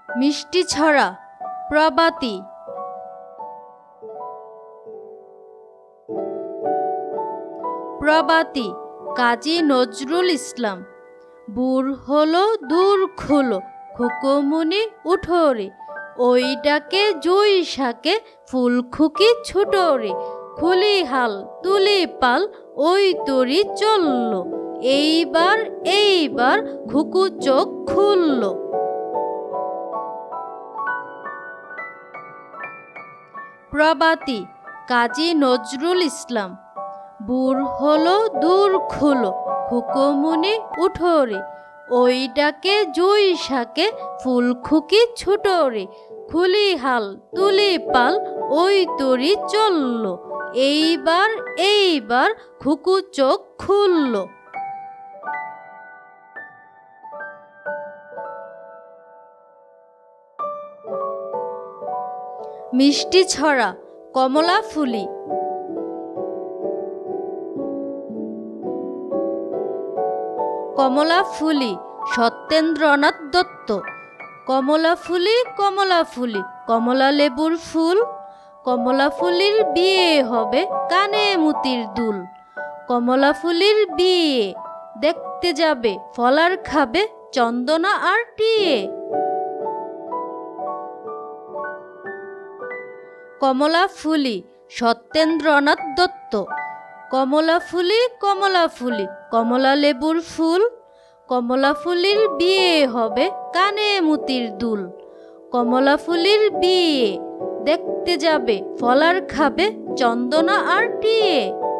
মিষ্টি ছড়া প্রভাতি। প্রভাতি কাজী নজরুল ইসলাম। বুর হলো দূর খোলো, খুকুমুনি উঠোরে, ওই ডাকে জুই শাকে ফুল খুকি ছুটোরে, খুলি হাল তুলি পাল ওই তরি চলল, এইবার এইবার খুকু চোখ খুলল। প্রভাতি কাজী নজরুল ইসলাম। বুর হলো দূর খোলো, খুকুমুনি উঠোরে, ওই ডাকে জুই শাকে ফুল খুকি ছুটোরে, খুলি হাল তুলি পাল ওই তরি চলল, এইবার এইবার খুকু চোখ খুলল। মিষ্টি ছড়া কমলা ফুলি। কমলা ফুলি সত্যেন্দ্রনাথ দত্ত। কমলা ফুলি কমলা ফুলি কমলা লেবুর ফুল, কমলা ফুলির বিয়ে হবে কানে মুতির দুল, কমলা ফুলির বিয়ে দেখতে যাবে ফলার খাবে চন্দনা আর টিয়ে। কমলা ফুলি সত্যেন্দ্রনাথ দত্ত। কমলা ফুলি কমলা ফুলি কমলা লেবুর ফুল, কমলা ফুলির বিয়ে হবে কানে মুতির দুল, কমলা ফুলির বিয়ে দেখতে যাবে ফলার খাবে চন্দনা আর টিয়ে।